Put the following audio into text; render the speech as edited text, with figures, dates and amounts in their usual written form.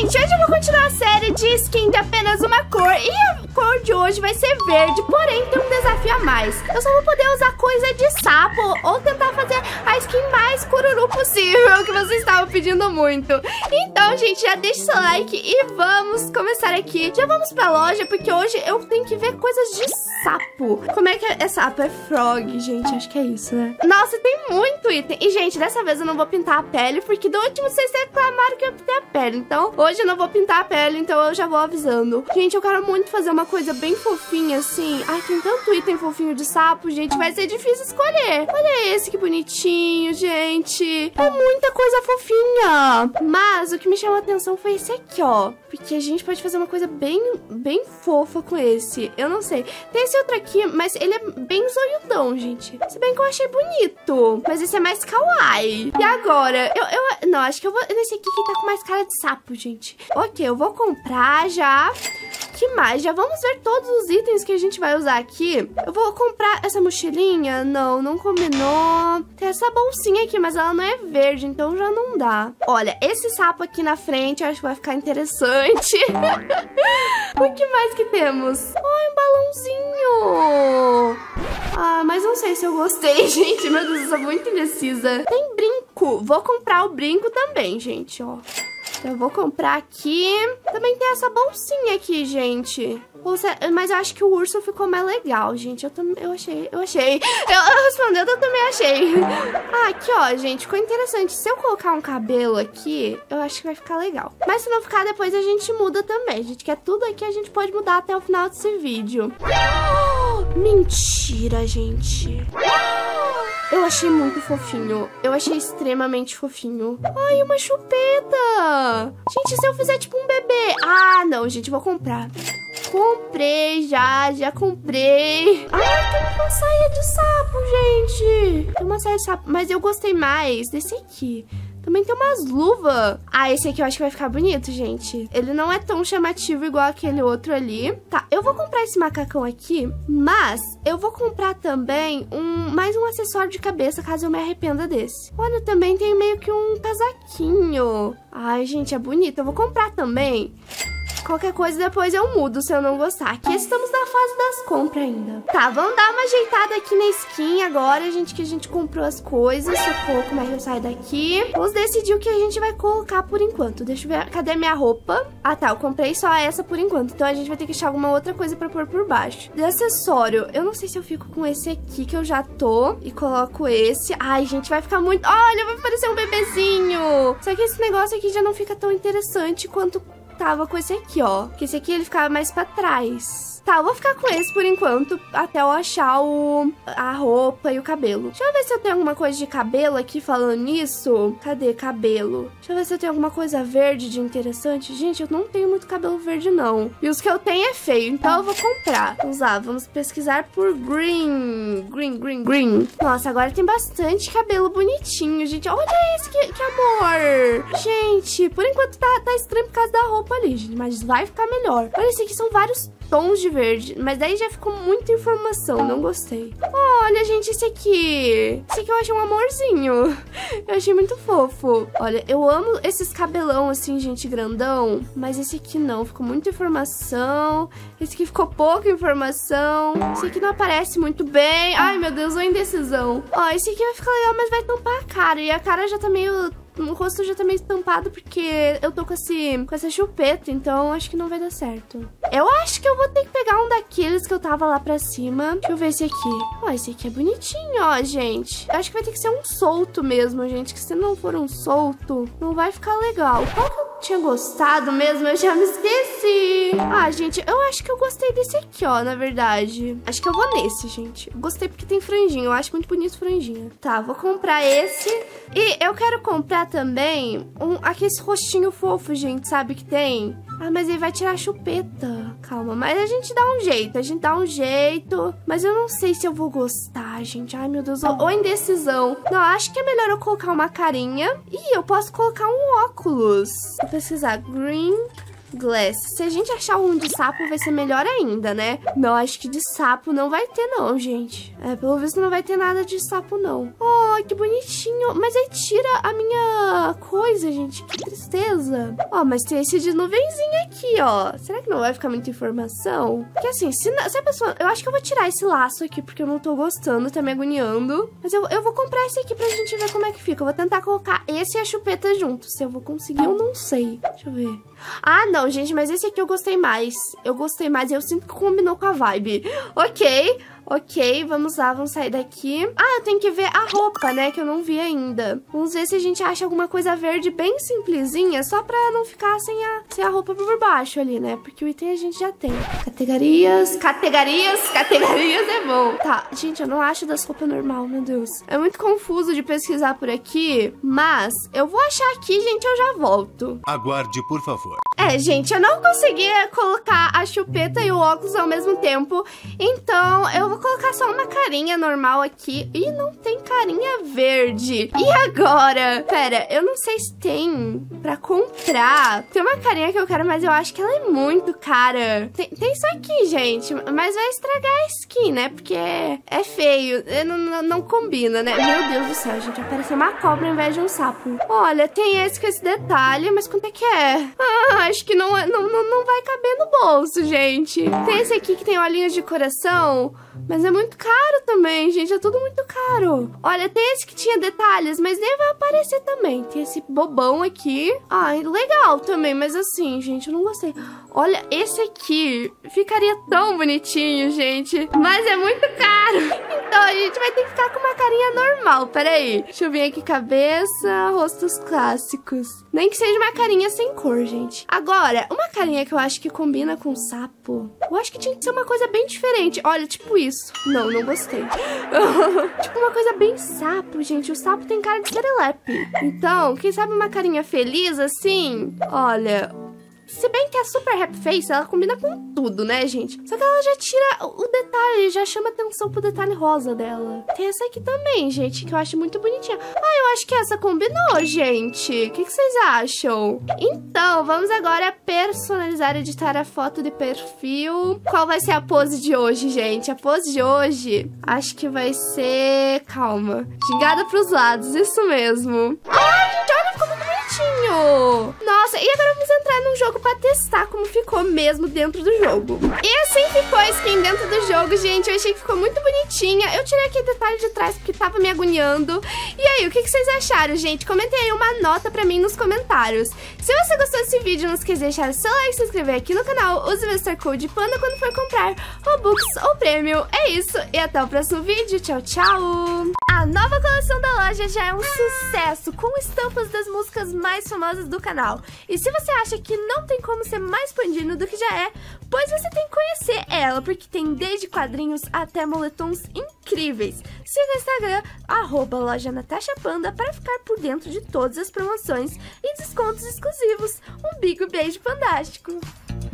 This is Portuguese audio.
gente, hoje eu vou continuar a série de skin de apenas uma cor. E a cor de hoje vai ser verde, porém tem um desafio a mais. Eu só vou poder usar coisa de sapo ou tentar fazer a skin mais cururu possível, que vocês estavam pedindo muito. Então, gente, já deixa seu like e vamos começar aqui. Já vamos pra loja, porque hoje eu tenho que ver coisas de sapo. Como é que é sapo? É frog, gente, acho que é isso, né? Nossa, tem muito item. E, gente, dessa vez eu não vou pintar a pele, porque do último vocês reclamaram que eu pintei a pele. Então, hoje eu não vou pintar a pele, então eu já vou avisando. Gente, eu quero muito fazer uma coisa bem fofinha, assim. Ai, tem tanto item fofinho de sapo, gente. Vai ser difícil escolher. Olha esse, que bonitinho, gente. É muita coisa fofinha. Mas o que me chamou a atenção foi esse aqui, ó. Porque a gente pode fazer uma coisa bem fofa com esse. Eu não sei. Tem esse outro aqui, mas ele é bem zoiudão, gente. Se bem que eu achei bonito. Mas esse é mais kawaii. E agora? Não, acho que eu vou nesse aqui que tá com mais cara de sapo, gente. Ok, eu vou comprar já. Que mais? Já vamos ver todos os itens que a gente vai usar aqui. Eu vou comprar essa mochilinha. Não combinou. Tem essa bolsinha aqui, mas ela não é verde, então já não dá. Olha, esse sapo aqui na frente eu acho que vai ficar interessante. O que mais que temos? Ai, um balãozinho. Ah, mas não sei se eu gostei, gente. Meu Deus, eu sou muito indecisa. Tem brinco. Vou comprar o brinco também, gente, ó. Eu vou comprar aqui. Também tem essa bolsinha aqui, gente. Mas eu acho que o urso ficou mais legal, gente. Eu achei. Eu respondendo, eu também achei. Ah, aqui, ó, gente. Ficou interessante. Se eu colocar um cabelo aqui, eu acho que vai ficar legal. Mas se não ficar, depois a gente muda também, gente. Que é tudo aqui a gente pode mudar até o final desse vídeo. Mentira, gente. Eu achei muito fofinho. Eu achei extremamente fofinho. Ai, uma chupeta. Gente, se eu fizer tipo um bebê. Ah, não, gente, vou comprar. Comprei já comprei. Ai, tem uma saia de sapo, gente. Tem uma saia de sapo, mas eu gostei mais desse aqui. Também tem umas luvas. Ah, esse aqui eu acho que vai ficar bonito, gente. Ele não é tão chamativo igual aquele outro ali. Tá, eu vou comprar esse macacão aqui, mas eu vou comprar também mais um acessório de cabeça, caso eu me arrependa desse. Olha, também tem meio que um casaquinho. Ai, gente, é bonito. Eu vou comprar também. Qualquer coisa depois eu mudo se eu não gostar. Aqui estamos na fase das compras ainda. Tá, vamos dar uma ajeitada aqui na skin agora, gente, que a gente comprou as coisas. Socorro, como é que eu saio daqui? Vamos decidir o que a gente vai colocar por enquanto. Deixa eu ver, cadê minha roupa? Ah, tá, eu comprei só essa por enquanto. Então a gente vai ter que achar alguma outra coisa pra pôr por baixo. De acessório, eu não sei se eu fico com esse aqui que eu já tô e coloco esse. Ai, gente, vai ficar muito... Olha, vai parecer um bebezinho. Só que esse negócio aqui já não fica tão interessante quanto tava com esse aqui, ó. Porque esse aqui ele ficava mais pra trás. Tá, eu vou ficar com esse por enquanto, até eu achar a roupa e o cabelo. Deixa eu ver se eu tenho alguma coisa de cabelo aqui falando nisso. Cadê cabelo? Deixa eu ver se eu tenho alguma coisa verde de interessante. Gente, eu não tenho muito cabelo verde, não. E os que eu tenho é feio, então eu vou comprar. Vamos lá, vamos pesquisar por green. Green. Nossa, agora tem bastante cabelo bonitinho, gente. Olha esse, que amor. Gente, por enquanto tá estranho por causa da roupa ali, gente. Mas vai ficar melhor. Olha, esse aqui são vários tons de verde, mas daí já ficou muita informação, não gostei. Olha, gente, esse aqui eu achei um amorzinho. Eu achei muito fofo. Olha, eu amo esses cabelão assim, gente, grandão, mas esse aqui não, ficou muita informação. Esse aqui ficou pouca informação. Esse aqui não aparece muito bem. Ai, meu Deus, uma indecisão. Ó, esse aqui vai ficar legal, mas vai tampar a cara, e a cara já tá meio... O rosto já tá meio estampado porque eu tô com essa chupeta, então acho que não vai dar certo. Eu acho que eu vou ter que pegar um daqueles que eu tava lá pra cima. Deixa eu ver esse aqui. Ó, esse aqui é bonitinho, ó, gente. Eu acho que vai ter que ser um solto mesmo, gente, que se não for um solto, não vai ficar legal. Qual que eu tinha gostado mesmo? Eu já me esqueci. Ah, gente, eu acho que eu gostei desse aqui, ó, na verdade. Acho que eu vou nesse, gente. Eu gostei porque tem franjinha, eu acho muito bonito franjinha. Tá, vou comprar esse. E eu quero comprar também aquele rostinho fofo, gente, sabe que tem? Ah, mas ele vai tirar a chupeta. Calma, mas a gente dá um jeito. Mas eu não sei se eu vou gostar, gente. Ai, meu Deus, ou indecisão. Não, acho que é melhor eu colocar uma carinha. E eu posso colocar um óculos. Vou precisar green. Glass. Se a gente achar um de sapo, vai ser melhor ainda, né? Não, acho que de sapo não vai ter, não, gente. Pelo visto não vai ter nada de sapo, não. Oh, que bonitinho. Mas aí tira a minha coisa, gente. Que tristeza. Ó, mas tem esse de nuvenzinha aqui, ó. Será que não vai ficar muita informação? Porque assim, se a pessoa... Eu acho que eu vou tirar esse laço aqui, porque eu não tô gostando, tá me agoniando. Mas eu vou comprar esse aqui pra gente ver como é que fica. Eu vou tentar colocar esse e a chupeta juntos. Se eu vou conseguir, eu não sei. Deixa eu ver. Ah, não, gente, mas esse aqui eu gostei mais. Eu gostei mais e eu sinto que combinou com a vibe. Ok, vamos lá, vamos sair daqui. Ah, eu tenho que ver a roupa, né, que eu não vi ainda. Vamos ver se a gente acha alguma coisa verde bem simplesinha, só pra não ficar sem a roupa por baixo ali, né, porque o item a gente já tem. Categorias é bom. Tá, gente, eu não acho das roupas normal, meu Deus. É muito confuso de pesquisar por aqui, mas eu vou achar aqui, gente, eu já volto. Aguarde, por favor. Gente, eu não conseguia colocar a chupeta e o óculos ao mesmo tempo, então eu vou colocar só uma carinha normal aqui. E não tem carinha verde. E agora? Pera, eu não sei se tem pra comprar. Tem uma carinha que eu quero, mas eu acho que ela é muito cara. Tem isso aqui, gente, mas vai estragar a skin, né? Porque é feio, não combina, né? Meu Deus do céu, gente, vai parecer uma cobra ao invés de um sapo. Olha, tem esse com esse detalhe, mas quanto é que é? Acho que não vai caber no bolso, gente. Tem esse aqui que tem olhinhos de coração, mas é muito caro também, gente. É tudo muito caro. Olha, tem esse que tinha detalhes, mas nem vai aparecer também. Tem esse bobão aqui. Ai, legal também, mas assim, gente, eu não gostei. Olha, esse aqui ficaria tão bonitinho, gente, mas é muito caro. Então a gente vai ter que ficar com uma carinha normal. Peraí, deixa eu ver aqui. Cabeça, rostos clássicos. Nem que seja uma carinha sem cor, gente. Agora, uma carinha que eu acho que combina com sapo. Eu acho que tinha que ser uma coisa bem diferente. Olha, tipo isso. Não gostei. Tipo uma coisa bem sapo, gente. O sapo tem cara de serelepe. Então, quem sabe uma carinha feliz assim? Olha... Se bem que a Super Happy Face, ela combina com tudo, né, gente? Só que ela já tira o detalhe, já chama atenção pro detalhe rosa dela. Tem essa aqui também, gente, que eu acho muito bonitinha. Ah, eu acho que essa combinou, gente. O que vocês acham? Então, vamos agora personalizar, editar a foto de perfil. Qual vai ser a pose de hoje, gente? A pose de hoje, acho que vai ser... Calma. Gingada pros lados, isso mesmo. Ai, gente, olha, ficou muito bonitinho. Nossa, e agora vamos entrar num jogo pra testar como ficou mesmo dentro do jogo. E assim ficou a skin dentro do jogo, gente. Eu achei que ficou muito bonitinha. Eu tirei aquele detalhe de trás porque tava me agoniando. E aí, o que vocês acharam, gente? Comentem aí uma nota pra mim nos comentários. Se você gostou desse vídeo, não esqueça de deixar o seu like, se inscrever aqui no canal. Use o Investor Code PANDA quando for comprar Robux ou Prêmio. É isso, e até o próximo vídeo. Tchau, tchau! A nova coleção da loja já é um sucesso, com estampas das músicas mais famosas do canal. E se você acha que não tem como ser mais pandino do que já é, pois você tem que conhecer ela, porque tem desde quadrinhos até moletons incríveis. Siga o Instagram, @loja_NatashaPanda, para ficar por dentro de todas as promoções e descontos exclusivos. Um big beijo fantástico!